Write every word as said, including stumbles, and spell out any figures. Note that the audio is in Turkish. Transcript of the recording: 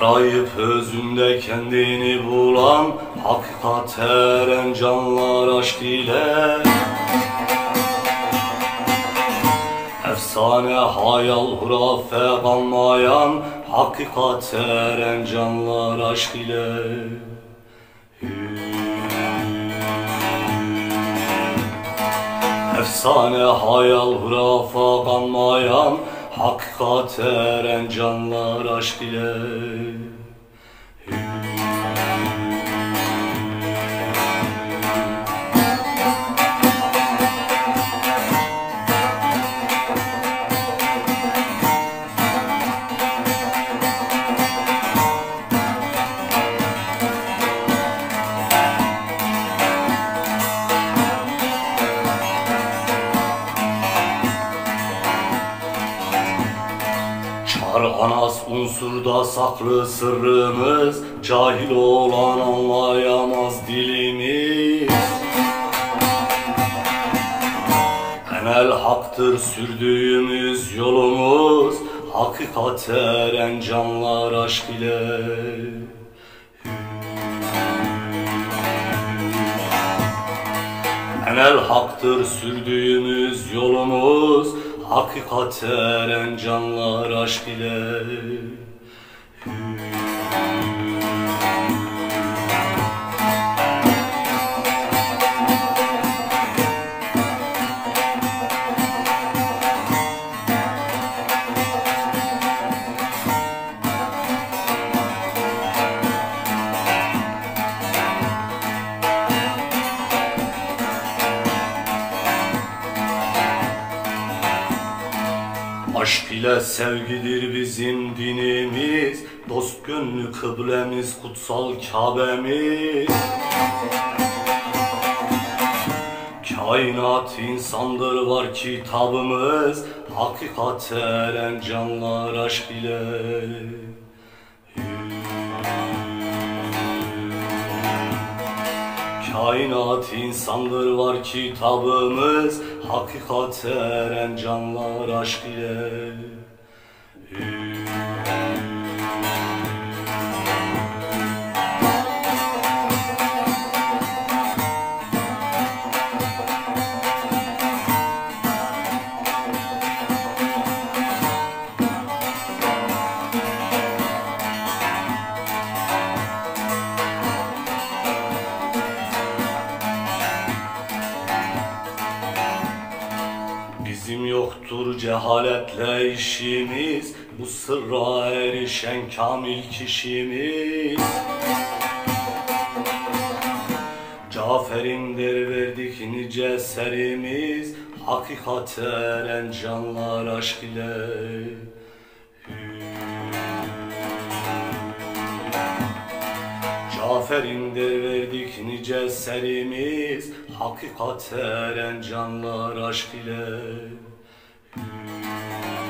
Arayıp özünde kendini bulan, hakikat eren canlar aşk ile. Efsane, hayal, hurafe kalmayan, hakikat eren canlar aşk ile. Efsane, hayal, hurafe kalmayan, hakikat eren canlar aşk ile. Çar anas unsurda saklı sırrımız, cahil olan anlayamaz dilimiz. Enel haktır sürdüğümüz yolumuz, hakikat eren canlar aşk ile. Enel haktır sürdüğümüz yolumuz, hakikat eren canlar aşk ile. Aşk ile sevgidir bizim dinimiz, dost gönlü kıblemiz, kutsal Kabe'miz. Kainat insandır var kitabımız, hakikat eren canlar aşk ile. Kainat insandır var kitabımız, hakikat eren canlar aşk ile. Bizim yoktur cehaletle işimiz, bu sırra erişen kamil kişimiz. Cafer'in der verdik nice eserimiz, hakikat eren canlar aşk ile. Cafer'in der verdik nice eserimiz, hakikat eren canlar aşk ile.